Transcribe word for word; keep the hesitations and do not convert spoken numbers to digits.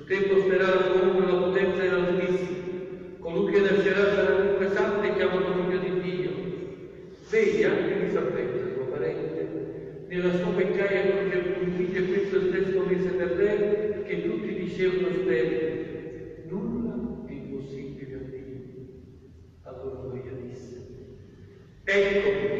Su te posterà la sua ombra la potenza dell'Altissimo. Colui che nascerà sarà dunque santo e chiamato figlio di Dio. Vedi anche Elisabetta, suo parente, nella sua vecchiaia concepì un figlio e questo stesso mese per lei, che tutti dicevano sterile. Nulla è impossibile a Dio. Allora Maria disse: ecco